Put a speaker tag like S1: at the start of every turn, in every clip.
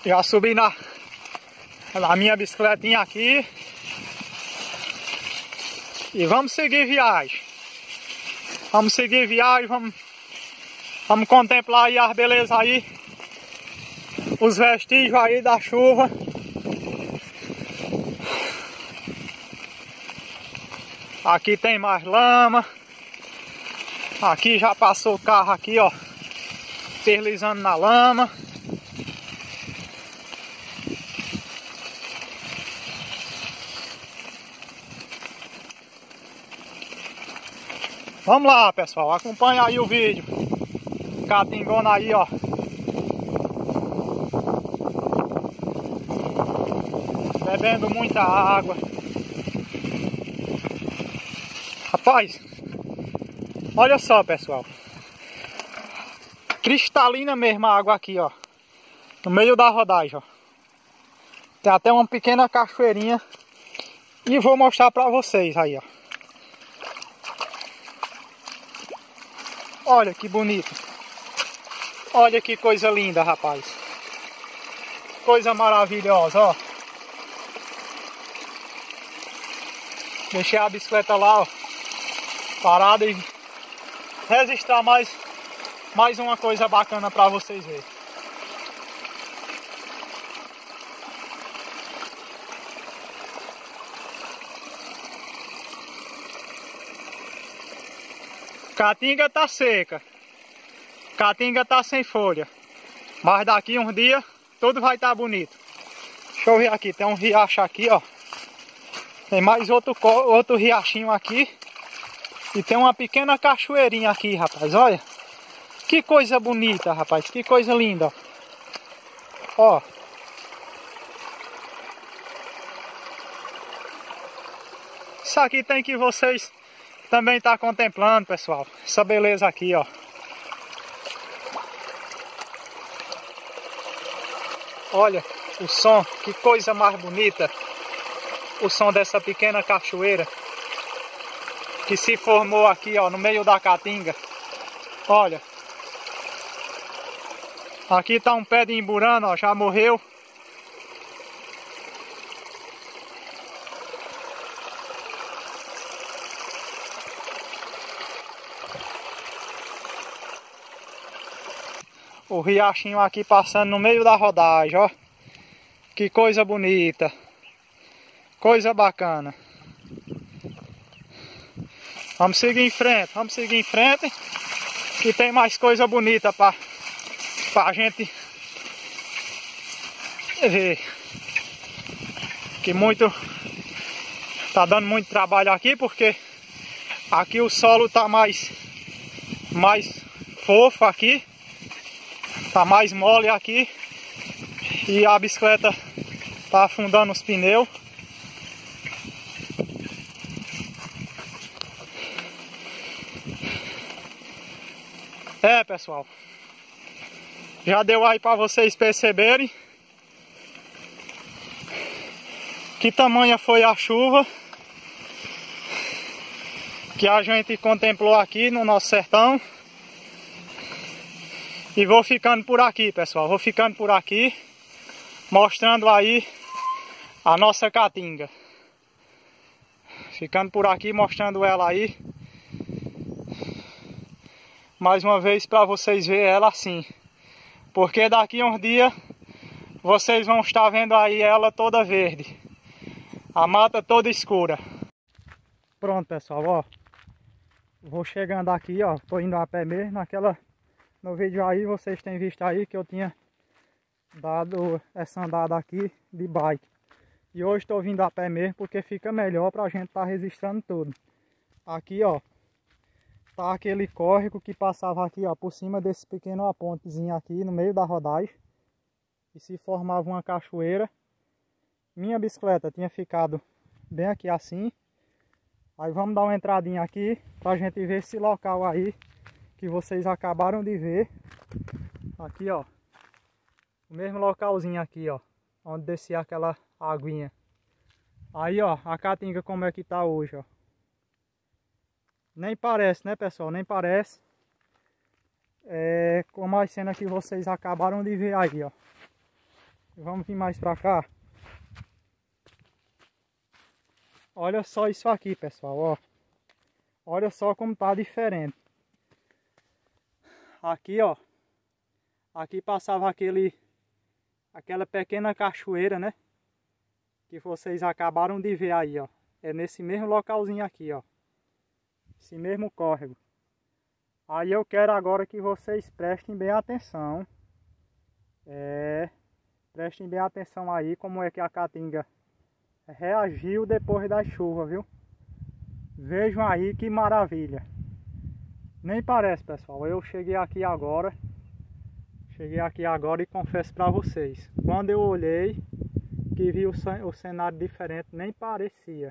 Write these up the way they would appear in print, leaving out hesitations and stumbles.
S1: Já subi na minha bicicletinha aqui. E vamos seguir viagem. Vamos seguir viagem, vamos contemplar aí as belezas aí. Os vestígios aí da chuva. Aqui tem mais lama. Aqui já passou o carro aqui, ó, deslizando na lama. Vamos lá, pessoal, acompanha aí o vídeo. Catingona aí, ó. Bebendo muita água. Rapaz, olha só, pessoal. Cristalina mesmo a água aqui, ó. No meio da rodagem, ó. Tem até uma pequena cachoeirinha. E vou mostrar pra vocês aí, ó. Olha que bonito. Olha que coisa linda, rapaz. Coisa maravilhosa, ó. Deixei a bicicleta lá, ó, parada, e registrar mais uma coisa bacana pra vocês verem. Caatinga tá seca. Caatinga tá sem folha. Mas daqui uns dias tudo vai estar bonito. Deixa eu ver aqui, tem um riacho aqui, ó. Tem mais outro riachinho aqui. E tem uma pequena cachoeirinha aqui, rapaz, olha. Que coisa bonita, rapaz, que coisa linda, ó. Isso aqui tem que vocês também tá contemplando, pessoal. Essa beleza aqui, ó. Olha o som, que coisa mais bonita. O som dessa pequena cachoeira que se formou aqui, ó, no meio da caatinga. Olha. Aqui tá um pé de imburana, ó, já morreu. O riachinho aqui passando no meio da rodagem, ó. Que coisa bonita. Coisa bacana. Vamos seguir em frente, vamos seguir em frente. Que tem mais coisa bonita pra gente ver. Que tá dando muito trabalho aqui, porque aqui o solo tá mais fofo aqui. Tá mais mole aqui. E a bicicleta tá afundando os pneus. É, pessoal. Já deu aí para vocês perceberem que tamanha foi a chuva que a gente contemplou aqui no nosso sertão. E vou ficando por aqui, pessoal. Vou ficando por aqui, mostrando aí a nossa caatinga. Ficando por aqui, mostrando ela aí. Mais uma vez para vocês verem ela assim. Porque daqui a uns dias vocês vão estar vendo aí ela toda verde. A mata toda escura. Pronto, pessoal, ó. Vou chegando aqui, ó. Tô indo a pé mesmo. No vídeo aí vocês têm visto aí que eu tinha dado essa andada aqui de bike. E hoje estou vindo a pé mesmo porque fica melhor pra gente estar registrando tudo. Aqui, ó, tá aquele córrego que passava aqui, ó, por cima desse pequeno pontezinho aqui no meio da rodagem. E se formava uma cachoeira. Minha bicicleta tinha ficado bem aqui assim. Aí vamos dar uma entradinha aqui pra gente ver esse local aí que vocês acabaram de ver. Aqui, ó. O mesmo localzinho aqui, ó. Onde descia aquela aguinha. Aí, ó, a caatinga como é que tá hoje, ó. Nem parece, né, pessoal? Nem parece. É como as cenas que vocês acabaram de ver aí, ó. Vamos vir mais pra cá. Olha só isso aqui, pessoal, ó. Olha só como tá diferente. Aqui, ó. Aqui passava aquela pequena cachoeira, né? Que vocês acabaram de ver aí, ó. É nesse mesmo localzinho aqui, ó. Esse mesmo córrego. Aí eu quero agora que vocês prestem bem atenção. Prestem bem atenção aí como é que a Caatinga reagiu depois da chuva, viu? Vejam aí que maravilha. Nem parece, pessoal. Eu cheguei aqui agora e confesso pra vocês. Quando eu olhei, que vi o cenário diferente, nem parecia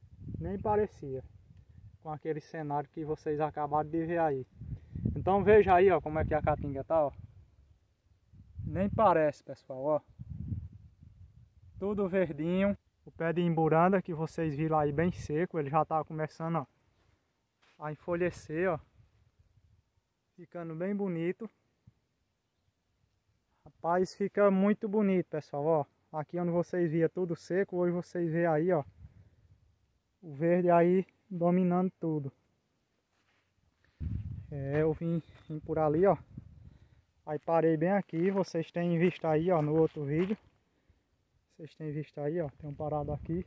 S1: com aquele cenário que vocês acabaram de ver aí. Então veja aí, ó, como é que a Caatinga tá, ó. Nem parece, pessoal, ó. Tudo verdinho. O pé de imburanda que vocês viram aí bem seco, ele já tá começando, ó, a enfolhecer, ó. Ficando bem bonito. Rapaz, fica muito bonito, pessoal, ó. Aqui onde vocês viam tudo seco, hoje vocês veem aí, ó, o verde aí dominando tudo. Eu vim por ali, ó. Aí parei bem aqui, vocês têm visto aí, ó, no outro vídeo. Vocês têm visto aí, ó, tem um parado aqui.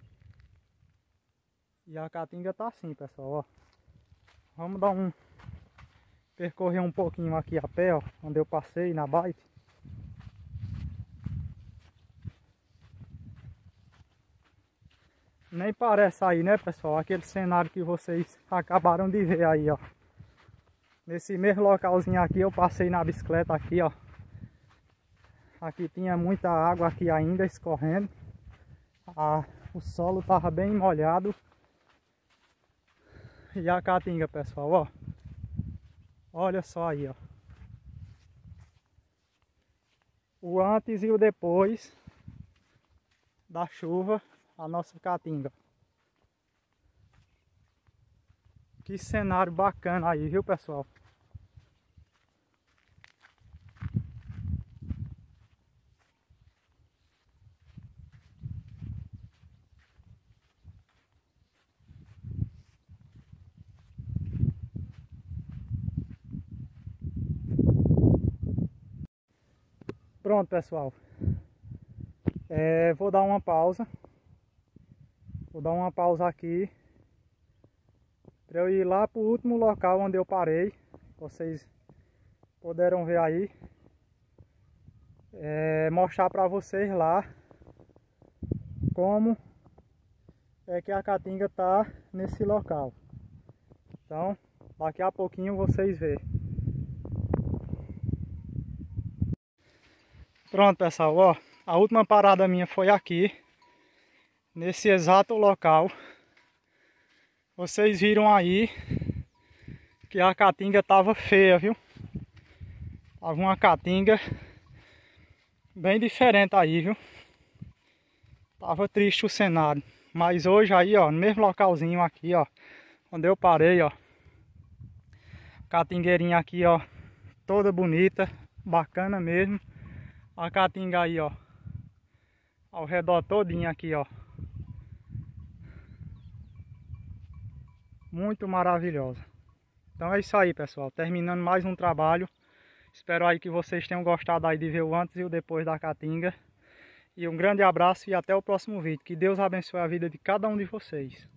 S1: E a Caatinga tá assim, pessoal, ó. Vamos percorrer um pouquinho aqui a pé, ó, onde eu passei na bike. Nem parece aí, né, pessoal, aquele cenário que vocês acabaram de ver aí, ó. Nesse mesmo localzinho aqui eu passei na bicicleta aqui, ó. Aqui tinha muita água aqui ainda escorrendo. O solo tava bem molhado. E a Caatinga, pessoal, ó. Olha só aí, ó. O antes e o depois da chuva, a nossa Caatinga. Que cenário bacana aí, viu, pessoal? Pronto, pessoal. Vou dar uma pausa. Vou dar uma pausa aqui para eu ir lá para o último local onde eu parei. Vocês puderam ver aí. Mostrar para vocês lá como é que a Caatinga tá nesse local. Então, daqui a pouquinho vocês vê. Pronto, pessoal, ó. A última parada minha foi aqui, nesse exato local. Vocês viram aí que a Caatinga tava feia, viu? Tava uma Caatinga bem diferente aí, viu? Tava triste o cenário. Mas hoje aí, ó, no mesmo localzinho aqui, ó, onde eu parei, ó. Caatingueirinha aqui, ó, toda bonita, bacana mesmo. A Caatinga aí, ó, ao redor todinho aqui, ó. Muito maravilhosa. Então é isso aí, pessoal. Terminando mais um trabalho. Espero aí que vocês tenham gostado aí de ver o antes e o depois da Caatinga. E um grande abraço e até o próximo vídeo. Que Deus abençoe a vida de cada um de vocês.